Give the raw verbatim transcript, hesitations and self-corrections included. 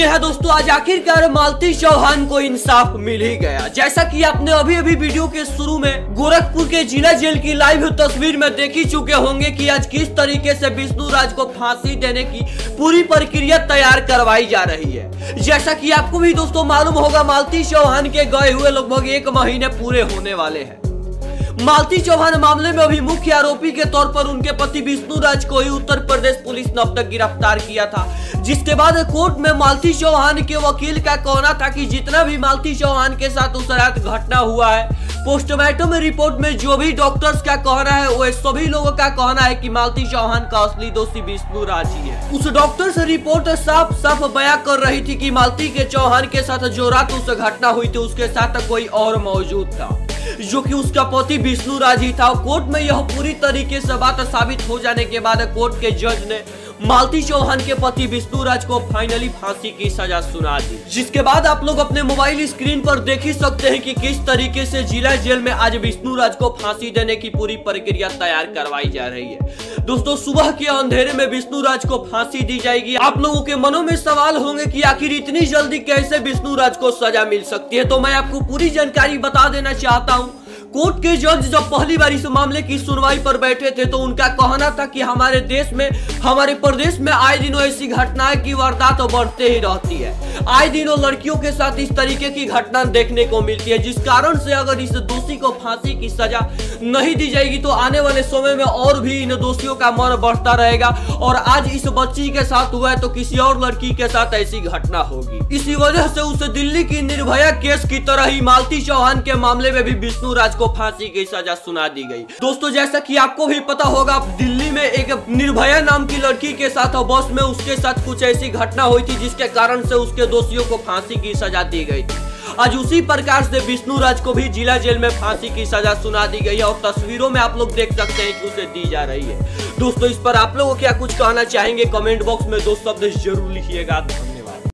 हाँ दोस्तों, आज आखिरकार मालती चौहान को इंसाफ मिल ही गया। जैसा कि आपने अभी अभी वीडियो के शुरू में गोरखपुर के जिला जेल की लाइव तस्वीर में देख ही चुके होंगे कि आज किस तरीके से विष्णु राज को फांसी देने की पूरी प्रक्रिया तैयार करवाई जा रही है। जैसा कि आपको भी दोस्तों मालूम होगा, मालती चौहान के गए हुए लगभग एक महीने पूरे होने वाले हैं। मालती चौहान मामले में अभी मुख्य आरोपी के तौर पर उनके पति विष्णु राज को ही उत्तर प्रदेश पुलिस ने अब तक गिरफ्तार किया था, जिसके बाद कोर्ट में मालती चौहान के वकील का कहना था कि जितना भी मालती चौहान के साथ उस रात घटना हुआ है, पोस्टमार्टम रिपोर्ट में जो भी डॉक्टर्स का कहना है, वो सभी लोगों का कहना है कि मालती चौहान का असली दोषी विष्णु राज ही है। उस डॉक्टर से रिपोर्ट साफ साफ बयां कर रही थी कि मालती के चौहान के साथ जो रात उस घटना हुई थी, उसके साथ कोई और मौजूद था, जो कि उसका पति विष्णु राज ही था। कोर्ट में यह पूरी तरीके से बात साबित हो जाने के बाद कोर्ट के जज ने मालती चौहान के पति विष्णु राज को फाइनली फांसी की सजा सुना दी, जिसके बाद आप लोग अपने मोबाइल स्क्रीन पर देख ही सकते हैं कि किस तरीके से जिला जेल में आज विष्णु राज को फांसी देने की पूरी प्रक्रिया तैयार करवाई जा रही है। दोस्तों, सुबह के अंधेरे में विष्णु राज को फांसी दी जाएगी। आप लोगों के मनों में सवाल होंगे कि आखिर इतनी जल्दी कैसे विष्णु राज को सजा मिल सकती है, तो मैं आपको पूरी जानकारी बता देना चाहता हूँ। कोर्ट के जज जब पहली बार इस मामले की सुनवाई पर बैठे थे, तो उनका कहना था कि हमारे देश में, हमारे प्रदेश में आए दिनों ऐसी घटनाएं की वारदात तो बढ़ते ही रहती है। आए दिनों लड़कियों के साथ इस तरीके की घटना देखने को मिलती है, जिस कारण से अगर इस दोषी को फांसी की सजा नहीं दी जाएगी तो आने वाले समय में और भी इन दोषियों का मन बढ़ता रहेगा। और आज इस बच्ची के साथ हुआ है तो किसी और लड़की के साथ ऐसी घटना होगी। इसी वजह से उसे दिल्ली की निर्भया केस की तरह ही मालती चौहान के मामले में भी विष्णु राज को फांसी की सजा सुना दी गई। दोस्तों, जैसा कि आपको भी पता होगा, दिल्ली में एक निर्भया नाम की लड़की के साथ बस में उसके साथ कुछ ऐसी घटना हुई थी, जिसके कारण से उसके दोषियों को फांसी की सजा दी गई थी। आज उसी प्रकार से विष्णु राज को भी जिला जेल में फांसी की सजा सुना दी गई है और तस्वीरों में आप लोग देख सकते हैं कि उसे दी जा रही है। दोस्तों, इस पर आप लोग क्या कुछ कहना चाहेंगे? कमेंट बॉक्स में दो शब्द जरूर लिखिएगा।